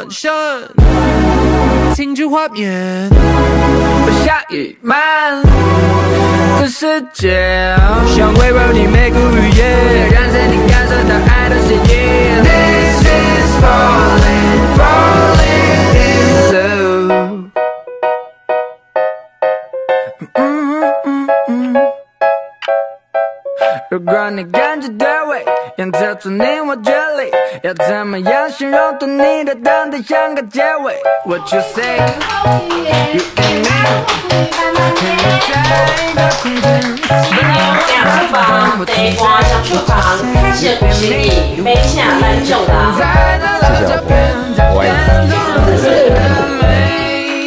想停止画面。 我下一满的世界，想温柔你每个语言，让身体感受到爱的吸引。This is falling, falling in love。如果你感觉对味，想跳出你我这里，要怎么样形容对你的等待像个结尾 ？What you say? You and me， 在一个空间。 两处房，地花两处房，是不是你没下来就打？ 谢谢老婆，我爱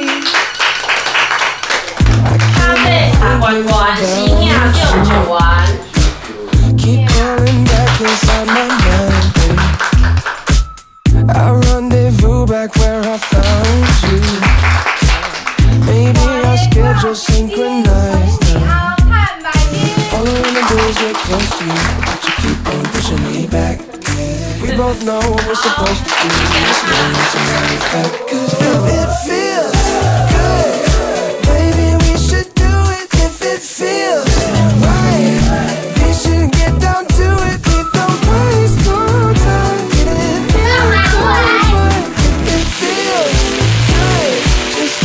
咖啡茶关关，洗呀就就完。 Keep calling back inside my mind, babe. I rendezvous back where I found you. Maybe our schedules synchronized now. All I wanna do is get close to you, but you keep on pushing me back. We both know what we're supposed to do. This moment's a matter of fact, 'cause if it feels good, baby, we should do it. If it feels right, we should get down to it. We don't waste no time. If it feels right, if it feels good, just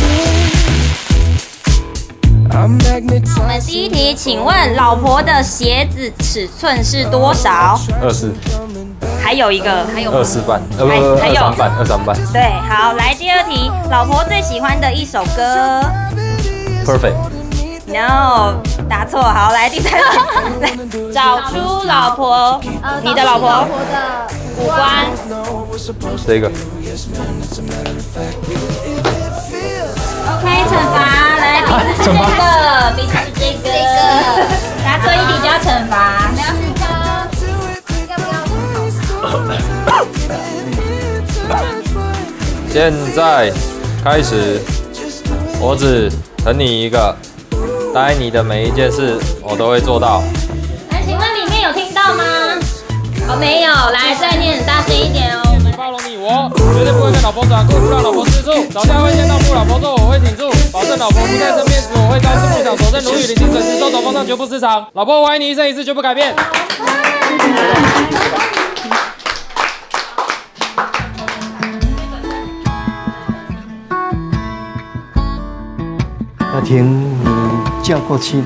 do it. I'm magnetized. 我们第一题，请问老婆的鞋子尺寸是多少 24， 还有一个，还有 24半， 还有 23半。 对，好，来第二题，老婆最喜欢的一首歌。 Perfect。 No， 答错。好，来第三题，来找出老婆，你的老婆的五官。 这个。 OK， 惩罚，来，鼻子是这个，鼻子是这个，答错一题就要惩罚。 现在开始，我只疼你一个，答应你的每一件事，我都会做到。 那请问里面有听到吗？哦，没有，来再念大声一点哦。 包容你我，绝对不会跟老婆转过，不让老婆吃醋。吵架会先让步，老婆说我会挺住，保证老婆不在身边时，我会朝思暮想，守正如玉，履行准时，收手风上绝不失常。老婆，我爱你一生一世，绝不改变。 阿婷，你嫁过去，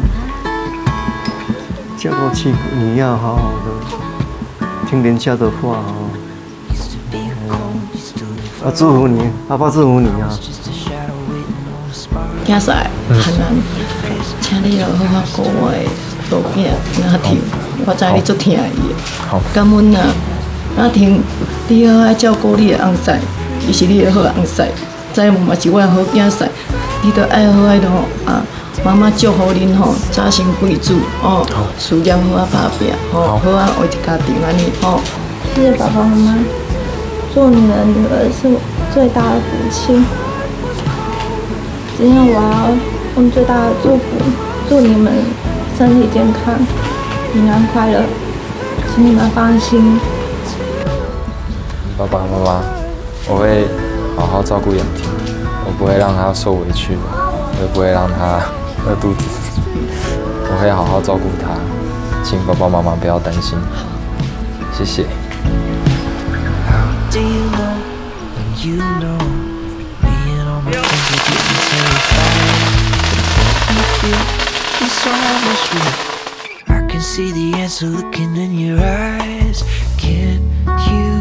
你要好好的听人家的话哦。我祝福你，爸爸祝福你啊！ 囝婿，汉安，请你要好好顾我的老囝阿婷，我知你足疼伊的。感恩啊，阿婷，你好爱照顾你的翁婿，伊是你的好翁婿，再无嘛是我的好囝婿，你着爱好爱吼啊！妈妈祝福恁吼，早生贵子哦，事业好啊打拼，吼好啊为一家庭安尼吼。 谢谢爸爸妈妈，做你的女儿是我最大的福气。今天我要用最大的祝福，祝你们身体健康、平安快乐，请你们放心。 爸爸妈妈，我会好好照顾雅婷，我不会让她受委屈，也不会让她饿肚子，我会好好照顾她，请爸爸妈妈不要担心，谢谢。 Do you know when you know me and all my friends are getting terrified? But what you feel is so much real. I can see the answer looking in your eyes. Can you